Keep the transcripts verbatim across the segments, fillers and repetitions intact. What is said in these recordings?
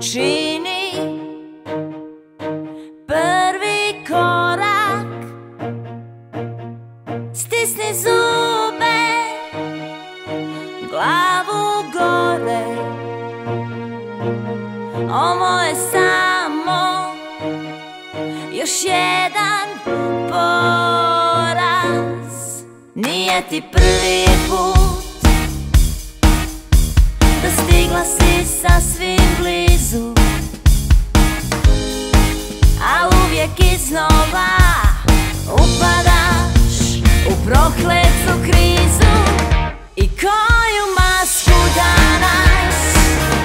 čini prvi korak. Stisni zube, glavu gore. Ovo je samo još jedan poraz. Nije ti prvi put da stigla si sasvim blizu, a uvijek iznova upadaš u prokletu krizu. I koju masku danas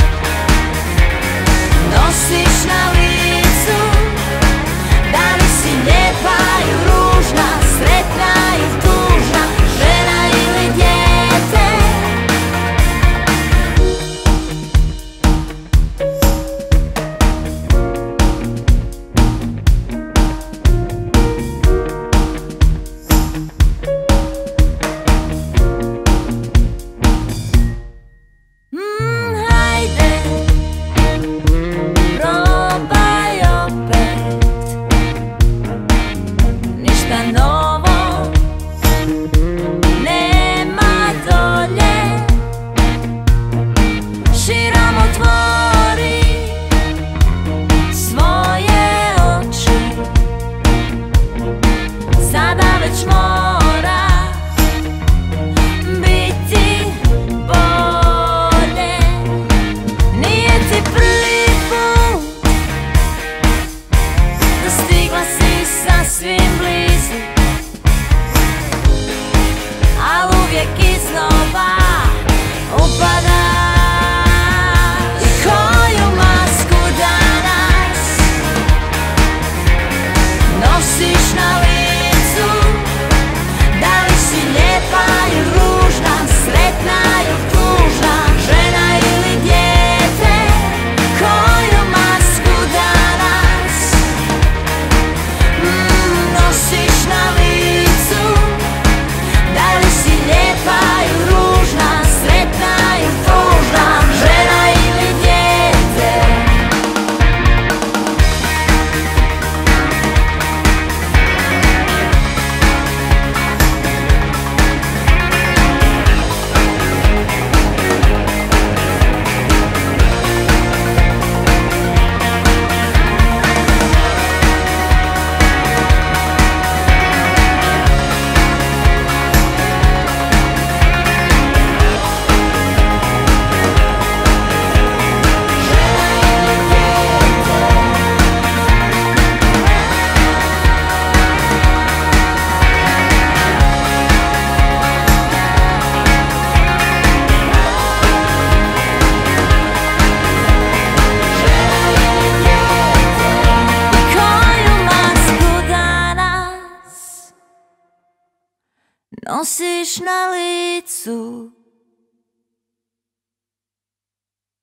nosiš na licu? Da li si lijepa i ružna, sretna i tužna, žena ili dijete? Mm, hajde, probaj opet. Ništa novo nema dolje. Širom otvori svoje oči. Sada već mora biti bolje. Nije ti prvi put da stigla si sasvim blizu, a uvijek iznova upadaš. I koju masku danas nosiš na licu? Da li si lijepa i ružna, sretna i tužna, žena ili dijete? Koju masku danas mm, nosiš na licu? Da li si lijepa i ružna, sretna i tužna, žena ili dijete? Nosiš na licu?